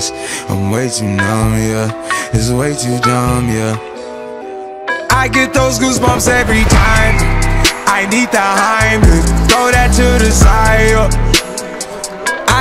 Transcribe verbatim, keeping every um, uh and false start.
feelings. I'm way too numb, yeah. It's way too dumb, yeah. I get those goosebumps every time I need the Heimlich.